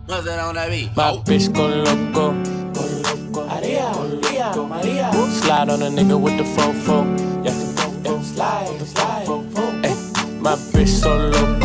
Nothing on that beat. My bitch go loco. Maria, Maria. Slide on a nigga with the fofo. Yeah. Slide. Ay, my bitch so loco.